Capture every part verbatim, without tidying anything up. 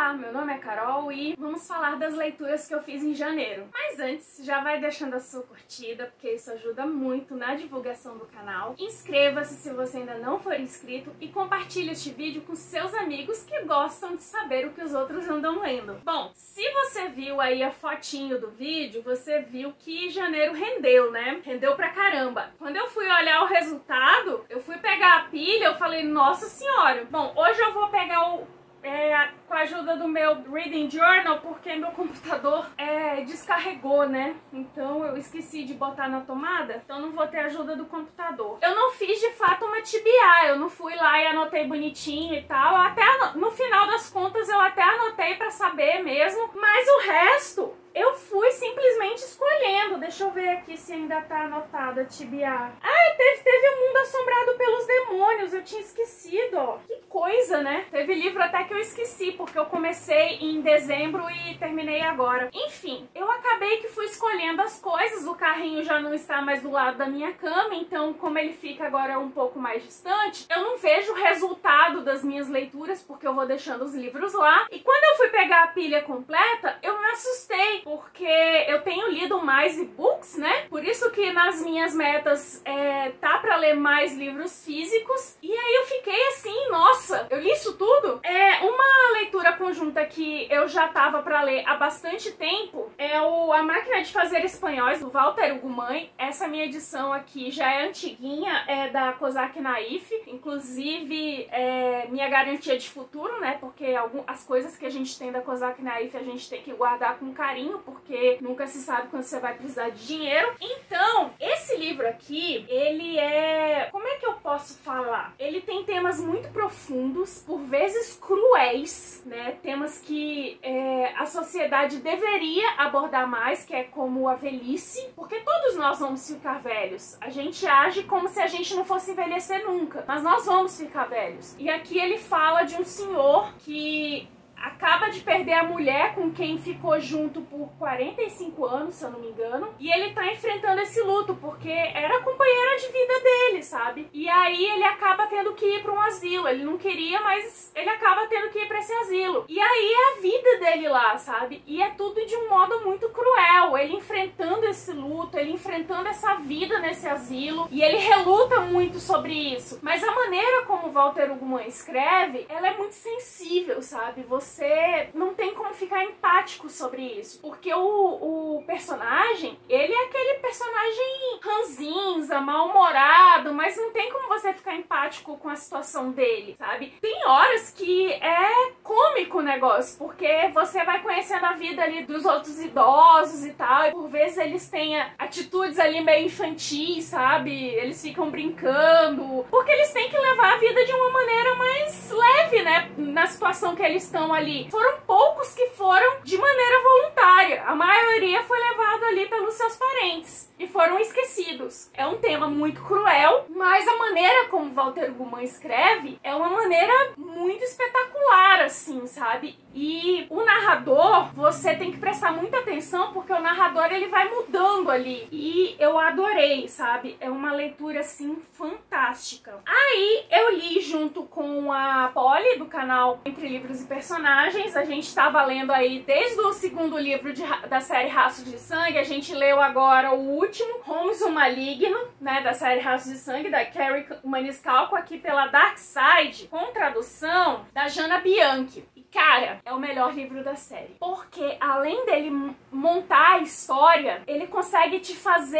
Olá, meu nome é Carol e vamos falar das leituras que eu fiz em janeiro. Mas antes, já vai deixando a sua curtida, porque isso ajuda muito na divulgação do canal. Inscreva-se se você ainda não for inscrito e compartilhe este vídeo com seus amigos que gostam de saber o que os outros andam lendo. Bom, se você viu aí a fotinho do vídeo, você viu que janeiro rendeu, né? Rendeu pra caramba. Quando eu fui olhar o resultado, eu fui pegar a pilha, eu falei, nossa senhora. Bom, hoje eu vou pegar o É, com a ajuda do meu Reading Journal, porque meu computador é, descarregou, né? Então eu esqueci de botar na tomada, então não vou ter ajuda do computador. Eu não fiz de fato uma T B A, eu não fui lá e anotei bonitinho e tal. Até no final das contas eu até anotei pra saber mesmo, mas o resto eu fui simplesmente escolhendo. Deixa eu ver aqui se ainda tá anotado a T B A. Ah, teve, teve O Mundo Assombrado pelos Demônios, eu tinha esquecido, ó. Que coisa, né? Teve livro até que eu esqueci, porque eu comecei em dezembro e terminei agora. Enfim, eu acabei que fui escolhendo as coisas, o carrinho já não está mais do lado da minha cama, então como ele fica agora um pouco mais distante, eu não vejo o resultado das minhas leituras, porque eu vou deixando os livros lá. E quando eu fui pegar a pilha completa, eu me assustei, porque eu tenho lido mais e-books, né? Por isso que nas minhas metas é, tá pra ler mais livros físicos. E aí eu fiquei assim, nossa, eu li isso tudo? É uma leitura conjunta que eu já tava pra ler há bastante tempo, é o A Máquina de Fazer Espanhóis, do Walter Ugumãe. Essa minha edição aqui já é antiguinha, é da Cosac Naif, inclusive é minha garantia de futuro, né? Porque algum, as coisas que a gente tem da Cosac Naif a gente tem que guardar com carinho, porque nunca se sabe quando você vai precisar de dinheiro. Então, esse livro aqui, ele é... como é que eu posso falar? Ele tem temas muito profundos, por vezes cruéis, né? Temas que é, a sociedade deveria abordar mais, que é como a velhice, porque todos nós vamos ficar velhos. A gente age como se a gente não fosse envelhecer nunca, mas nós vamos ficar velhos. E aqui ele fala de um senhor que acaba de perder a mulher com quem ficou junto por quarenta e cinco anos, se eu não me engano. E ele tá enfrentando esse luto, porque era a companheira de vida dele, sabe? E aí ele acaba tendo que ir pra um asilo. Ele não queria, mas ele acaba tendo que ir pra esse asilo. E aí é a vida dele lá, sabe? E é tudo de um modo muito cruel. Ele enfrentando esse luto, ele enfrentando essa vida nesse asilo. E ele reluta muito sobre isso. Mas a maneira como Walter Ugumãe escreve, ela é muito sensível, sabe? Você Você não tem como ficar empático sobre isso, porque o, o personagem, ele é aquele personagem ranzinza, mal-humorado, mas não tem como você ficar empático com a situação dele, sabe? Tem horas que é cômico o negócio, porque você vai conhecendo a vida ali dos outros idosos e tal, e por vezes eles têm atitudes ali meio infantis, sabe? Eles ficam brincando, porque eles têm que levar a vida de uma maneira mais leve, né? Na situação que eles estão ali. Foram poucos que foram de maneira voluntária. A maioria foi levado ali pelos seus parentes e foram esquecidos. É um tema muito cruel, mas a maneira como Walter Ugumãe escreve é uma maneira muito espetacular, assim, sabe? E o narrador, você tem que prestar muita atenção, porque o narrador, ele vai mudando ali. E eu adorei, sabe? É uma leitura, assim, fantástica. Aí, eu li junto com a Polly, do canal Entre Livros e Personagens. A gente tava lendo aí desde o segundo livro de, da série Rastros de Sangue. A gente leu agora o último, Holmes o Maligno, né? Da série Rastros de Sangue, da Carrie Maniscalco, aqui pela Dark Side, com tradução da Jana Bianchi. Cara, é o melhor livro da série, porque além dele montar a história, ele consegue te fazer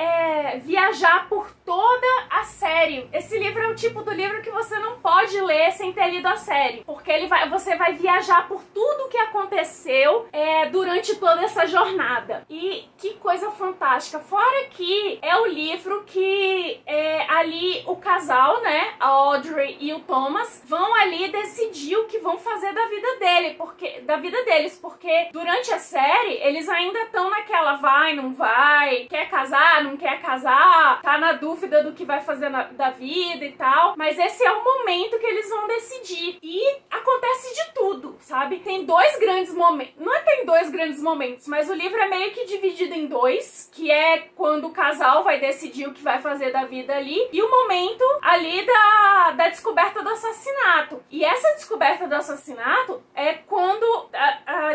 é, viajar por toda a série. Esse livro é o tipo do livro que você não pode ler sem ter lido a série, porque ele vai, você vai viajar por tudo que aconteceu é, durante toda essa jornada. E que coisa fantástica, fora que é o livro que é, ali o casal, né, a Audrey e o Thomas, vão ali decidir o que vão fazer da vida vida dele, porque, da vida deles, porque durante a série eles ainda estão naquela vai, não vai, quer casar, não quer casar, tá na dúvida do que vai fazer na, da vida e tal, mas esse é o momento que eles vão decidir e acontece de tudo, sabe? Tem dois grandes momentos, não é tem dois grandes momentos, mas o livro é meio que dividido em dois, que é quando o casal vai decidir o que vai fazer da vida ali, e o momento ali da, da descoberta do assassinato. E essa descoberta do assassinato é quando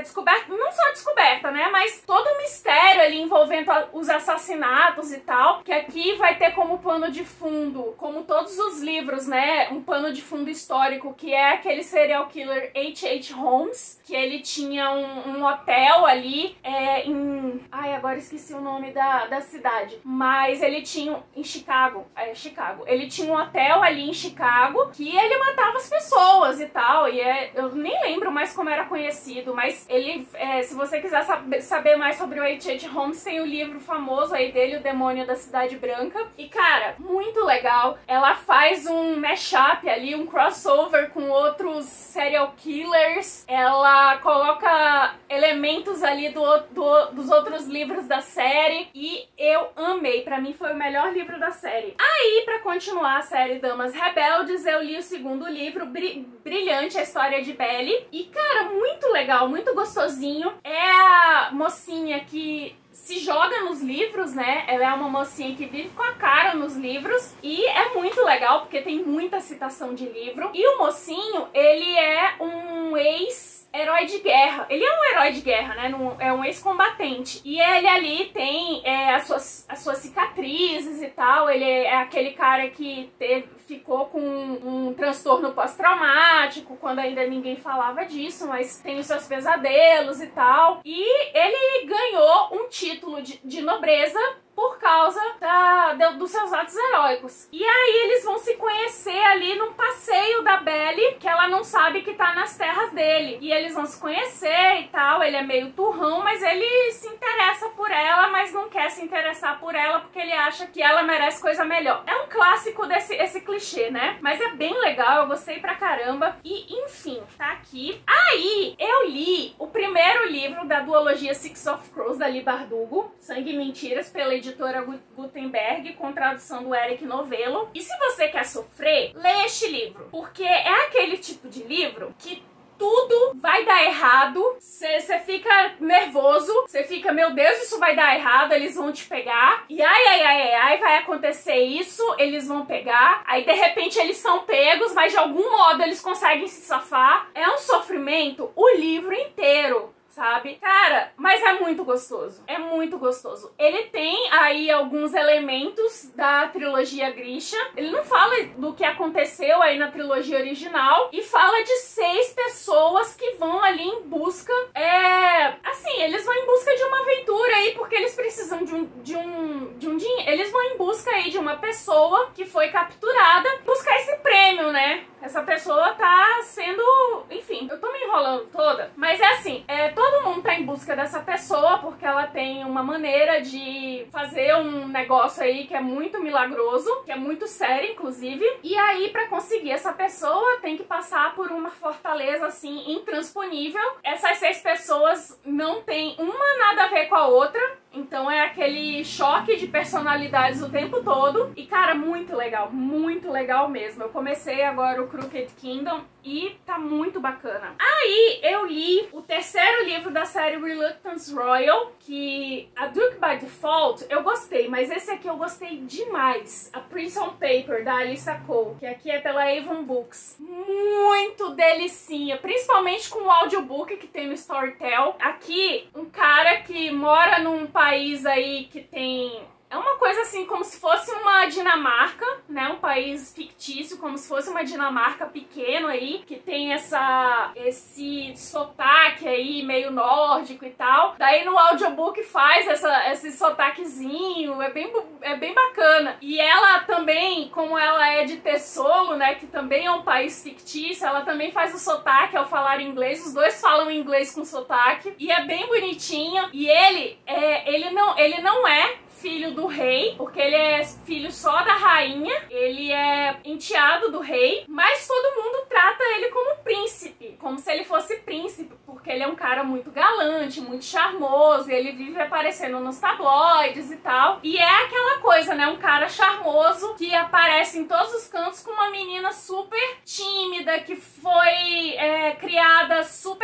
descoberta, não só a descoberta, né, mas todo o mistério ali envolvendo a, os assassinatos e tal, que aqui vai ter como pano de fundo, como todos os livros, né, um pano de fundo histórico, que é aquele serial killer H H. Holmes, que ele tinha um, um hotel ali é, em... Ai, agora esqueci o nome da, da cidade, mas ele tinha, em Chicago, é, Chicago, ele tinha um hotel ali em Chicago, que ele matava as pessoas e tal, e é, eu nem lembro mais como era conhecido, mas ele, é, se você quiser saber, saber mais sobre o H H. Holmes, tem o livro famoso aí dele, O Demônio da Cidade Branca, e cara, muito legal. Ela faz um mashup ali, um crossover com outros serial killers, ela coloca elementos ali do, do, dos outros livros da série, e eu amei, pra mim foi o melhor livro da série. Aí, pra continuar a série Damas Rebeldes, eu li o segundo livro, Bri Brilhante, a História de Belle, e cara, muito legal, muito gostosinho. É a mocinha que se joga nos livros, né? Ela é uma mocinha que vive com a cara nos livros, e é muito legal porque tem muita citação de livro. E o mocinho, ele é um ex herói de guerra. Ele é um herói de guerra, né? É um ex-combatente. E ele ali tem é, as, suas, as suas cicatrizes e tal. Ele é aquele cara que teve, ficou com um, um transtorno pós-traumático, quando ainda ninguém falava disso, mas tem os seus pesadelos e tal. E ele ganhou um título de, de nobreza por causa da, de, dos seus atos heróicos. E aí eles vão se conhecer ali num passeio da Belle, que ela não sabe que tá nas terras dele. E eles vão se conhecer e tal, ele é meio turrão, mas ele se interessa por ela, mas não quer se interessar por ela porque ele acha que ela merece coisa melhor. É um clássico desse esse clichê, né? Mas é bem legal, eu gostei pra caramba. E, enfim, tá aqui. Aí, eu li o primeiro livro da duologia Six of Crows, da Leigh Bardugo, Sangue e Mentiras, pela editora Gutenberg, com tradução do Eric Novello. E se você quer sofrer, lê este livro, porque é aquele tipo de livro que tudo vai dar errado, você fica nervoso, você fica, meu Deus, isso vai dar errado, eles vão te pegar, e ai, ai, ai, ai, ai, vai acontecer isso, eles vão pegar, aí de repente eles são pegos, mas de algum modo eles conseguem se safar. É um sofrimento o livro inteiro, sabe? Cara, mas é muito gostoso. É muito gostoso. Ele tem aí alguns elementos da trilogia Grisha. Ele não fala do que aconteceu aí na trilogia original e fala de seis pessoas que vão ali em busca, é... assim, eles vão em busca de uma aventura aí porque eles precisam de um, de um, de um dinheiro. Eles vão em busca aí de uma pessoa que foi capturada, buscar esse prêmio, né? Essa pessoa tá sendo... Enfim, eu tô me enrolando toda, mas é assim, é, todo mundo tá em busca dessa pessoa porque ela tem uma maneira de fazer um negócio aí que é muito milagroso, que é muito sério, inclusive. E aí, pra conseguir essa pessoa, tem que passar por uma fortaleza, assim, intransponível. Essas seis pessoas não tem uma nada a ver com a outra, então é aquele choque de personalidades o tempo todo. E, cara, muito legal, muito legal mesmo. Eu comecei agora o Crooked Kingdom e tá muito bacana. Aí eu li o terceiro livro da série Reluctance Royal, que a Duke by Default eu gostei, mas esse aqui eu gostei demais. A Prison Paper, da Alyssa Cole, que aqui é pela Avon Books. Muito delicinha, principalmente com o audiobook que tem no Storytel. Aqui, um cara que mora num país aí que tem... É uma coisa assim, como se fosse uma Dinamarca, né? Um país fictício, como se fosse uma Dinamarca pequeno aí, que tem essa, esse sotaque aí, meio nórdico e tal. Daí no audiobook faz essa, esse sotaquezinho, é bem, é bem bacana. E ela também, como ela é de Tessolo, né? Que também é um país fictício, ela também faz o sotaque ao falar inglês. Os dois falam inglês com sotaque. E é bem bonitinho. E ele, é, ele, não, ele não é filho do rei, porque ele é filho só da rainha, ele é enteado do rei, mas todo mundo trata ele como príncipe, como se ele fosse príncipe, porque ele é um cara muito galante, muito charmoso, e ele vive aparecendo nos tabloides e tal, e é aquela coisa, né, um cara charmoso que aparece em todos os cantos com uma menina super tímida, que foi é, criada super protegida,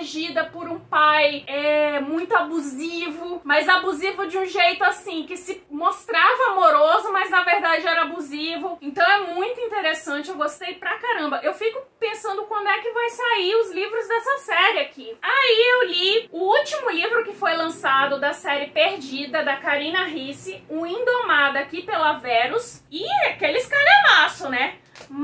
protegida por um pai é, muito abusivo, mas abusivo de um jeito assim, que se mostrava amoroso, mas na verdade era abusivo. Então é muito interessante, eu gostei pra caramba. Eu fico pensando quando é que vai sair os livros dessa série aqui. Aí eu li o último livro que foi lançado da série Perdida, da Karina Ricci, O Indomada, aqui pela Verus, e aqueles calhamaço, né?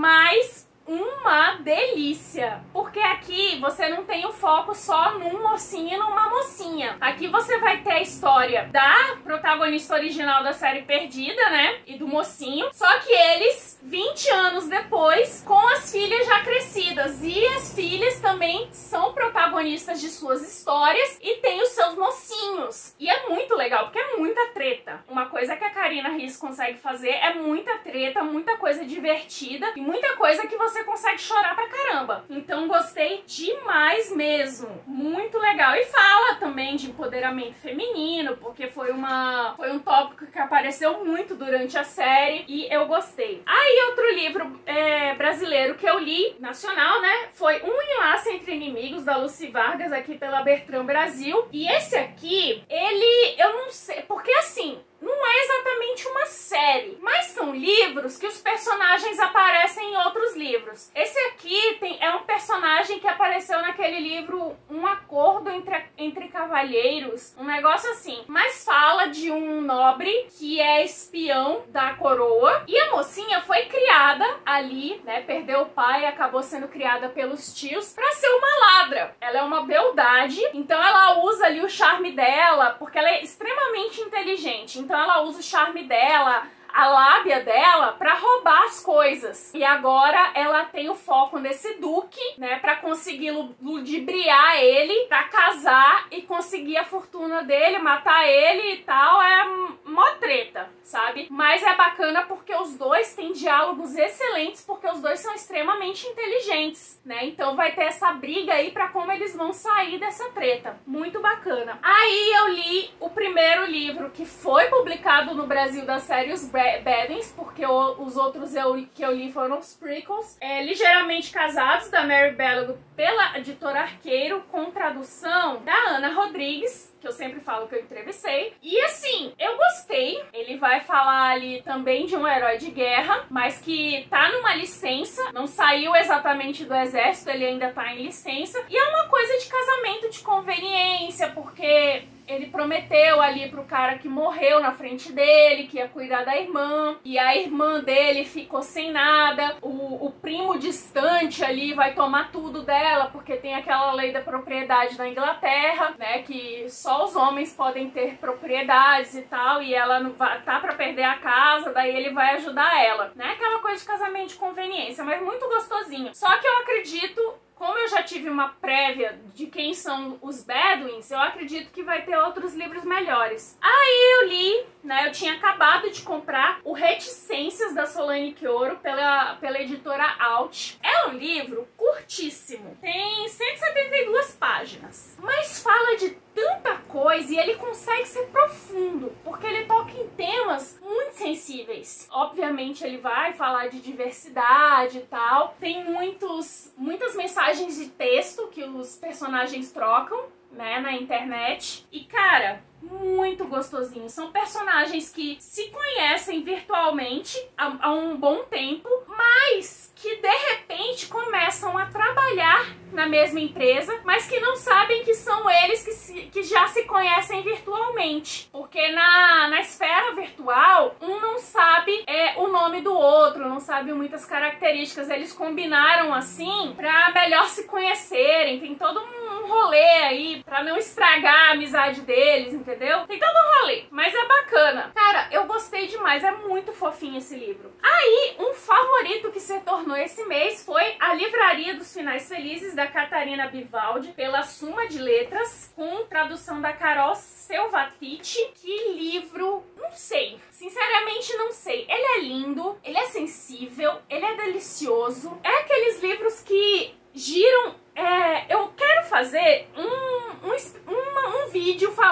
Mas uma delícia, porque aqui você não tem o foco só num mocinho e numa mocinha. Aqui você vai ter a história da protagonista original da série Perdida, né, e do mocinho, só que eles vinte anos depois, com as filhas já crescidas, e as filhas também são protagonistas de suas histórias e tem os seus mocinhos. E é muito legal, porque é muita treta. Uma coisa que a Karina Ricci consegue fazer é muita treta, muita coisa divertida e muita coisa que você consegue chorar pra caramba. Então gostei demais mesmo. Muito legal. E fala também de empoderamento feminino, porque foi, uma, foi um tópico que apareceu muito durante a série e eu gostei. Aí outro livro é, brasileiro que eu li, nacional, né, foi Um Enlace Entre Inimigos, da Lucy Vargas, aqui pela Bertrand Brasil. E esse aqui, ele, eu não sei, porque assim, não é exatamente uma série, mas são livros que os personagens aparecem em outros livros. Esse aqui tem, é um personagem que apareceu naquele livro Um Acordo entre, entre Cavalheiros, um negócio assim. Mas fala de um nobre que é espião da coroa e a mocinha foi criada ali, né, perdeu o pai e acabou sendo criada pelos tios pra ser uma ladra. Ela é uma beldade, então ela usa ali o charme dela, porque ela é extremamente inteligente. Então ela usa o charme dela, a lábia dela, pra roubar as coisas. E agora ela tem o foco nesse duque, né, pra conseguir ludibriar ele, pra casar e conseguir a fortuna dele, matar ele e tal. É mó treta, sabe? Mas é bacana porque os dois têm diálogos excelentes, porque os dois são extremamente inteligentes, né? Então vai ter essa briga aí pra como eles vão sair dessa treta. Muito bacana. Aí eu li o primeiro livro que foi publicado no Brasil da série Os Baddens, porque o, os outros eu, que eu li foram os prequels. É, Ligeiramente Casados, da Mary Bellog, pela editora Arqueiro, com tradução da Ana Rodrigues, que eu sempre falo que eu entrevistei. E assim, eu gostei. Ele vai falar ali também de um herói de guerra, mas que tá numa licença, não saiu exatamente do exército, ele ainda tá em licença. E é uma coisa de casamento de conveniência, porque ele prometeu ali pro cara que morreu na frente dele, que ia cuidar da irmã, e a irmã dele ficou sem nada. O, o primo distante ali vai tomar tudo dela, porque tem aquela lei da propriedade na Inglaterra, né, que só os homens podem ter propriedades e tal, e ela não vai, tá pra perder a casa, daí ele vai ajudar ela, né, aquela coisa de casamento de conveniência, mas muito gostosinho. Só que eu acredito, como eu já tive uma prévia de quem são os Bedouins, eu acredito que vai ter outros livros melhores. Aí eu li, né, eu tinha acabado de comprar o Reticências, da Solane Quioro, pela, pela editora Alt. É um livro curtíssimo, tem cento e setenta e duas páginas, mas fala de tanta coisa e ele consegue ser profundo, porque ele toca em temas muito sensíveis. Obviamente ele vai falar de diversidade e tal, tem muitos, muitas mensagens de texto que os personagens trocam, né, na internet. E cara, muito gostosinho. São personagens que se conhecem virtualmente há, há um bom tempo, mas que de repente começam a trabalhar na mesma empresa, mas que não sabem que são eles que, se, que já se conhecem virtualmente. Porque na, na esfera virtual, um não sabe é, o nome do outro, não sabe muitas características. Eles combinaram assim pra melhor se conhecerem. Tem todo um rolê aí pra não estragar a amizade deles, entendeu? Tem todo um rolê, mas é bacana. Cara, eu gostei demais, é muito fofinho esse livro. Aí, um favorito que se tornou esse mês foi A Livraria dos Finais Felizes, da Catarina Bivaldi, pela Suma de Letras, com tradução da Carol Selvatici. Que livro, não sei, sinceramente não sei. Ele é lindo, ele é sensível, ele é delicioso. É aqueles livros que giram... É, eu quero fazer um, um, uma, um vídeo falando de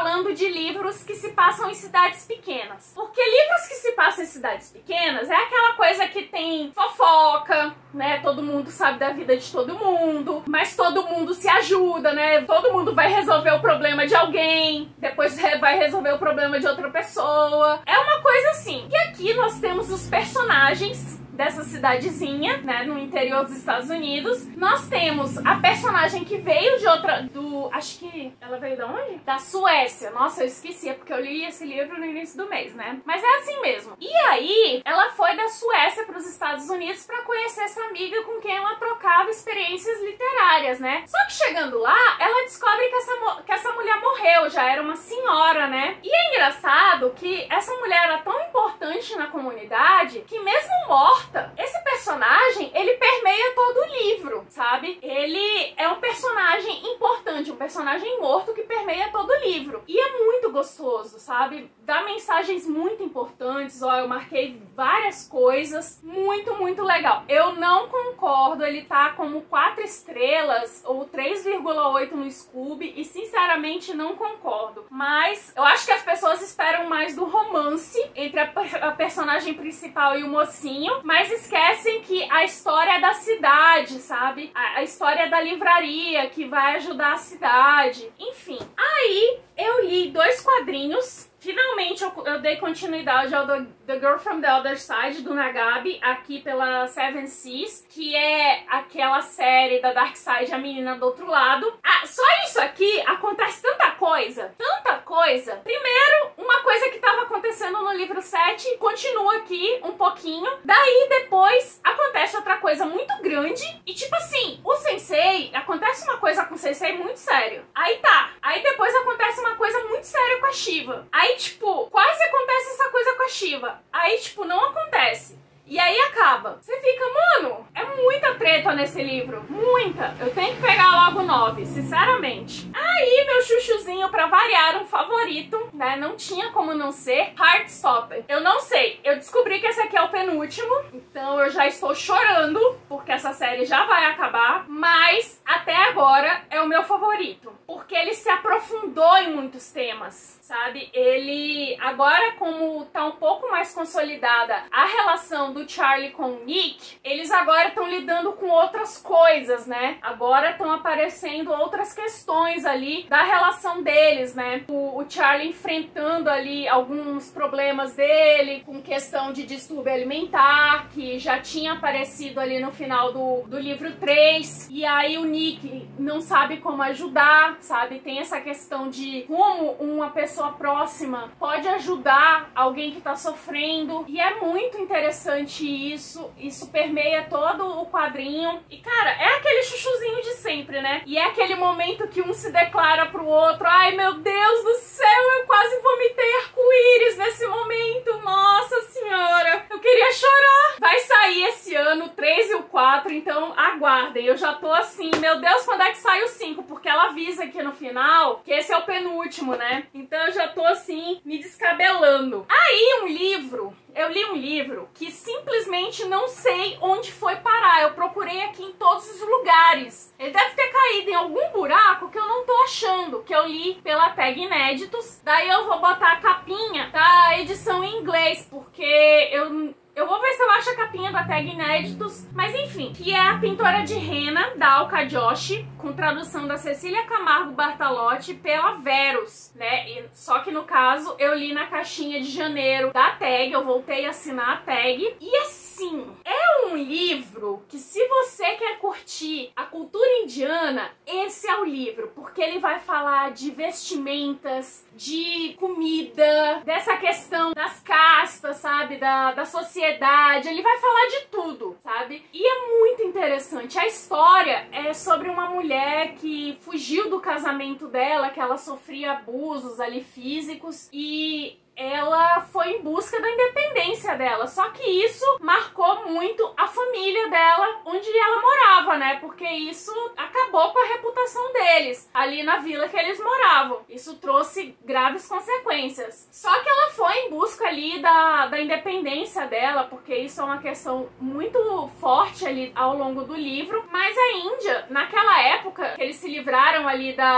de livros que se passam em cidades pequenas. Porque livros que se passam em cidades pequenas é aquela coisa que tem fofoca, né? Todo mundo sabe da vida de todo mundo, mas todo mundo se ajuda, né? Todo mundo vai resolver o problema de alguém, depois vai resolver o problema de outra pessoa. É uma coisa assim. E aqui nós temos os personagens dessa cidadezinha, né, no interior dos Estados Unidos. Nós temos a personagem que veio de outra, do, acho que ela veio de onde? Da Suécia. Nossa, eu esqueci, é porque eu li esse livro no início do mês, né? Mas é assim mesmo. E aí, ela foi da Suécia para os Estados Unidos para conhecer essa amiga com quem ela trocava experiências literárias, né? Só que chegando lá, ela descobre que essa, que essa mulher morreu, já era uma senhora, né? E é engraçado que essa mulher era tão importante na comunidade que mesmo morta, esse personagem, ele permeia todo o livro, sabe? Ele é um personagem importante, um personagem morto que permeia todo o livro. E é muito gostoso, sabe? Dá mensagens muito importantes, ó, eu marquei várias coisas, muito, muito legal. Eu não concordo, ele tá como quatro estrelas ou três vírgula oito no Scoob e sinceramente não concordo. Mas eu acho que as pessoas esperam mais do romance entre a, a personagem principal e o mocinho, mas esquecem que a história é da cidade, sabe? A, a história é da livraria que vai ajudar a cidade. Enfim, aí eu li dois quadrinhos. Finalmente eu, eu dei continuidade ao The, The Girl from the Other Side, do Nagabe, aqui pela Seven Seas, que é aquela série da Dark Side, A Menina do Outro Lado. Ah, só isso aqui acontece tanta coisa, tanta coisa. Primeiro, uma coisa que estava acontecendo no livro sete continua aqui um pouquinho. Daí, depois, acontece outra coisa muito grande. E tipo assim, o Sensei, acontece uma coisa com o Sensei muito sério. Aí tá. Aí depois acontece uma coisa muito séria com a Shiva. Aí tipo, quase acontece essa coisa com a Shiva. Aí, tipo, não acontece. E aí acaba. Você fica, mano, é muita treta nesse livro. Muita. Eu tenho que pegar logo nove, sinceramente. Aí, meu chuchuzinho, pra variar, um favorito, né? Não tinha como não ser Heartstopper. Eu não sei. Eu descobri que esse aqui é o penúltimo. Então eu já estou chorando, porque essa série já vai acabar. Mas, até agora, é o meu favorito. Porque ele se aprofundou em muitos temas, sabe? Ele, agora como tá um pouco mais consolidada a relação do Charlie com o Nick, eles agora estão lidando com outras coisas, né? Agora estão aparecendo outras questões ali da relação deles, né? O, o Charlie enfrentando ali alguns problemas dele, com questão de distúrbio alimentar, que já tinha aparecido ali no final do, do livro três, e aí o Nick não sabe como ajudar, sabe? Tem essa questão de como uma pessoa próxima pode ajudar alguém que tá sofrendo, e é muito interessante isso, isso permeia todo o quadrinho. E cara, é aquele chuchuzinho de sempre, né? E é aquele momento que um se declara pro outro, ai meu Deus do céu, eu quase vomitei arco-íris nesse momento, nossa senhora, eu queria chorar. Vai sair esse ano o três e o quatro, então aguardem. Eu já tô assim, meu Deus, quando é que sai o cinco? Porque ela avisa aqui no final que esse é o penúltimo, né? Então eu já tô assim, me descabelando. Aí um livro, eu li um livro que simplesmente não sei onde foi parar. Eu procurei aqui em todos os lugares. Ele deve ter caído em algum buraco que eu não tô achando, que eu li pela Tag Inéditos. Daí eu vou botar a capinha da edição em inglês, porque eu... Eu vou ver se eu acho a capinha da Tag Inéditos, mas enfim, que é a Pintora de Rena, da Alka Joshi, com tradução da Cecília Camargo Bartalotti pela Verus, né? E, só que no caso, eu li na caixinha de janeiro da Tag, eu voltei a assinar a Tag, e assim, é um livro que se você quer curtir a cultura indiana, esse é o livro, porque ele vai falar de vestimentas, de comida, dessa questão das castas, sabe? Da, da sociedade. Ele vai falar de tudo, sabe? E é muito interessante. A história é sobre uma mulher que fugiu do casamento dela, que ela sofria abusos ali físicos, e ela foi em busca da independência dela. Só que isso marcou muito a família dela, onde ela morava, né? Porque isso acabou com a reputação deles, ali na vila que eles moravam. Isso trouxe graves consequências. Só que ela foi em busca ali da, da independência dela, porque isso é uma questão muito forte ali ao longo do livro. Mas a Índia, naquela época que eles se livraram ali da, do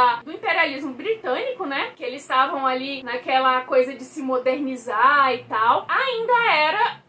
imperialismo britânico, né, que eles estavam ali naquela coisa de se modernizar e tal, ainda era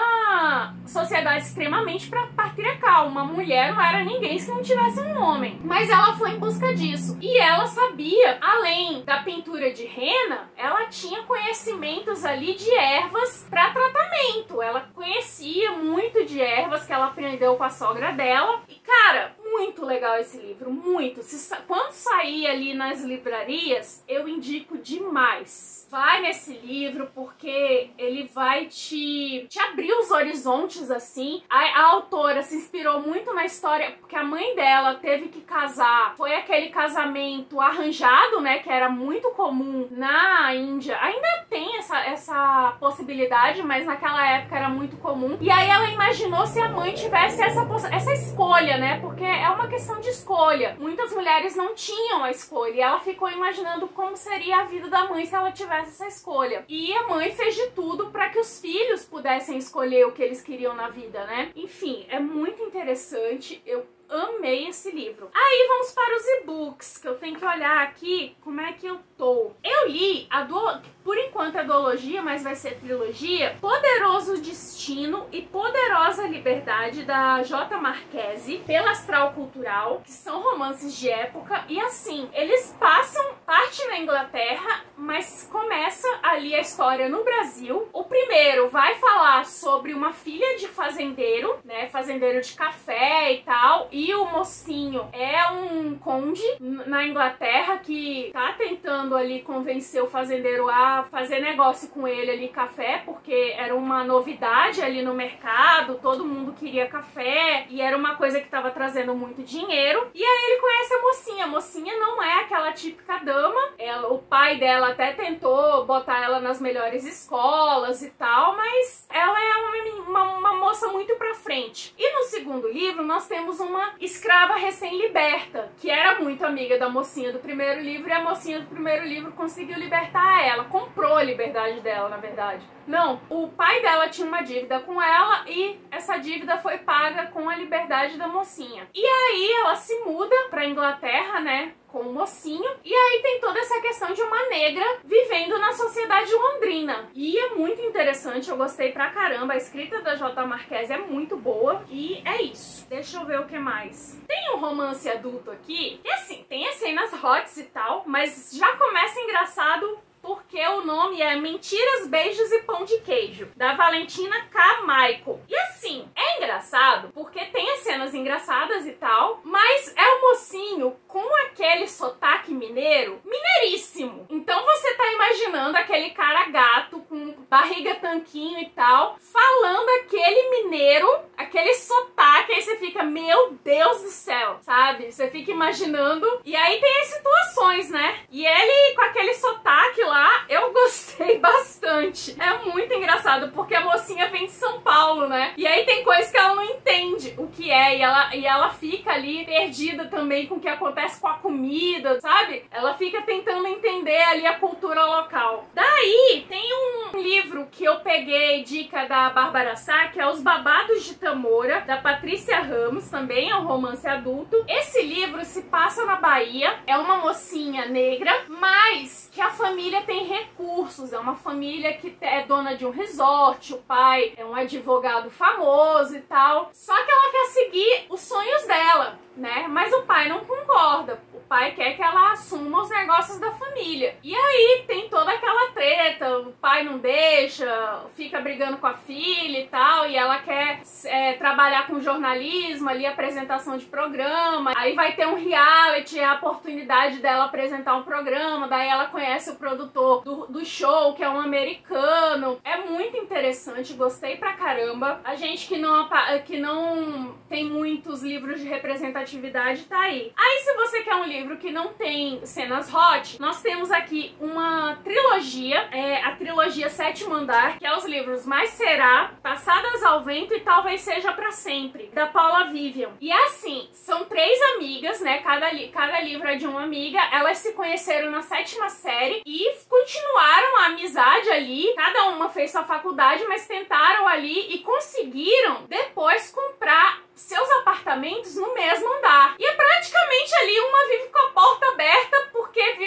uma sociedade extremamente patriarcal. Uma mulher não era ninguém se não tivesse um homem. Mas ela foi em busca disso. E ela sabia, além da pintura de rena, ela tinha conhecimentos ali de ervas para tratamento. Ela conhecia muito de ervas que ela aprendeu com a sogra dela. E, cara, muito legal esse livro, muito. Se, quando sair ali nas livrarias, eu indico demais. Vai nesse livro porque ele vai te, te abrir os horizontes, assim. A, a autora se inspirou muito na história, porque a mãe dela teve que casar. Foi aquele casamento arranjado, né, que era muito comum na Índia. Ainda tem essa, essa possibilidade, mas naquela época era muito comum. E aí ela imaginou se a mãe tivesse essa, essa escolha, né, porque é uma questão de escolha. Muitas mulheres não tinham a escolha e ela ficou imaginando como seria a vida da mãe se ela tivesse essa escolha. E a mãe fez de tudo para que os filhos pudessem escolher o que eles queriam na vida, né? Enfim, é muito interessante. Eu amei esse livro. Aí vamos para os e-books, que eu tenho que olhar aqui como é que eu tô. Eu li a do... por enquanto é duologia, mas vai ser trilogia, Poderoso Destino e Poderosa Liberdade, da J. Marchese, pela Astral Cultural, que são romances de época. E assim, eles passam parte na Inglaterra, mas começa ali a história no Brasil. O primeiro vai falar sobre uma filha de fazendeiro, né, fazendeiro de café e tal, e o mocinho é um conde na Inglaterra que tá tentando ali convencer o fazendeiro a fazer negócio com ele ali, café, porque era uma novidade ali no mercado, todo mundo queria café e era uma coisa que tava trazendo muito dinheiro. E aí ele conhece a mocinha. A mocinha não é aquela típica dama, ela, o pai dela até tentou botar ela nas melhores escolas e tal, mas ela é uma, uma, uma moça muito pra frente. E no segundo livro nós temos uma escrava recém-liberta, que era muito amiga da mocinha do primeiro livro, e a mocinha do primeiro livro conseguiu libertar ela, comprou a liberdade dela, na verdade. Não, o pai dela tinha uma dívida com ela e essa dívida foi paga com a liberdade da mocinha. E aí ela se muda pra Inglaterra, né, com o mocinho, e aí tem toda essa questão de uma negra vivendo na sociedade londrina. E é muito interessante, eu gostei pra caramba, a escrita da J. Marchese é muito boa, e é isso. Deixa eu ver o que mais. Tem um romance adulto aqui, e assim, tem as cenas hots e tal, mas já começa engraçado porque o nome é Mentiras, Beijos e Pão de Queijo, da Valentina K. Michael. E assim, é engraçado porque tem as cenas engraçadas e tal, mas é o mocinho com aquele sotaque mineiro, mineiríssimo. Então você tá imaginando aquele cara gato com barriga tanquinho e tal, falando aquele mineiro, aquele sotaque, aí você fica, meu Deus do céu, sabe? Você fica imaginando, e aí tem as situações, né? E ele com aquele sotaque lá, eu gostei bastante. É muito engraçado, porque a mocinha vem de São Paulo, né? E aí tem coisas que ela não entende o que é, e ela, e ela fica ali perdida também com o que acontece com a comida, sabe? Ela fica tentando entender ali a cultura local. Daí, tem um livro que eu peguei, dica da Bárbara Sá, que é Os Babados de Tamora, da Patrícia Ramos, também é um romance adulto. Esse livro se passa na Bahia, é uma mocinha negra, mas que a família tem recursos, é uma família que é dona de um resort, o pai é um advogado famoso e tal, só que ela quer seguir os sonhos dela, né? Mas o pai não concorda. O pai quer que ela assuma os negócios da família. E aí tem toda aquela treta, o pai não deixa, fica brigando com a filha e tal, e ela quer é, trabalhar com jornalismo ali, apresentação de programa. Aí vai ter um reality, a oportunidade dela apresentar um programa, daí ela conhece o produtor do, do show, que é um americano. É muito interessante, gostei pra caramba. A gente que não, que não tem muitos livros de representatividade tá aí. Aí se você quer um livro que não tem cenas hot, nós temos aqui uma trilogia, é a trilogia Sétimo Andar, que é os livros Mais Será, Passadas ao Vento e Talvez Seja Pra Sempre, da Paula Vivian. E é assim, são três amigas, né, cada, li cada livro é de uma amiga, elas se conheceram na sétima série e continuaram a amizade ali, cada uma fez sua faculdade, mas tentaram ali e conseguiram depois comprar seus apartamentos no mesmo andar. E é praticamente ali uma vive com a porta aberta porque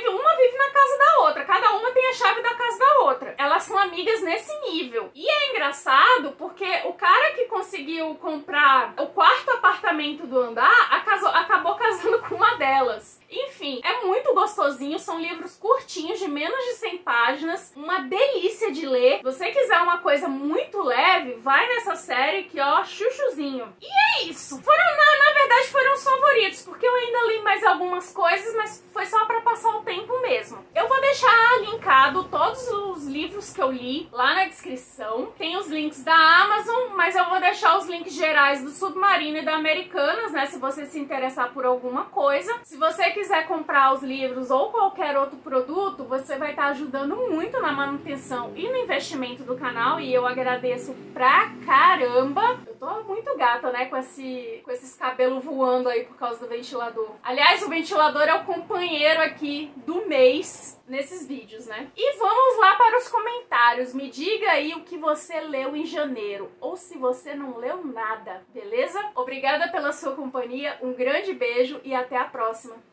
comprar o quarto apartamento do andar, acasou, acabou casando com uma delas. Enfim, é muito gostosinho, são livros curtinhos, de menos de cem páginas, uma delícia de ler. Se você quiser uma coisa muito leve, vai nessa série que, ó, chuchuzinho. E é isso. Foram, na, na verdade, foram os favoritos, porque eu ainda li mais algumas coisas, mas foi só pra passar o tempo mesmo. Eu vou deixar linkado todos os livros que eu li lá na descrição. Tem os links da Amazon, mas eu vou deixar os links gerais do Submarino e da Americanas, né, se você se interessar por alguma coisa. Se você quiser comprar os livros ou qualquer outro produto, você vai estar ajudando muito na manutenção e no investimento do canal, e eu agradeço pra caramba. Eu tô muito gata, né, com, esse, com esses cabelos voando aí por causa do ventilador. Aliás, o ventilador é o companheiro aqui do mês nesses vídeos, né? E vamos lá para os comentários. Me diga aí o que você leu em janeiro, ou se você não leu nada, beleza? Obrigada pela sua companhia, um grande beijo e até a próxima.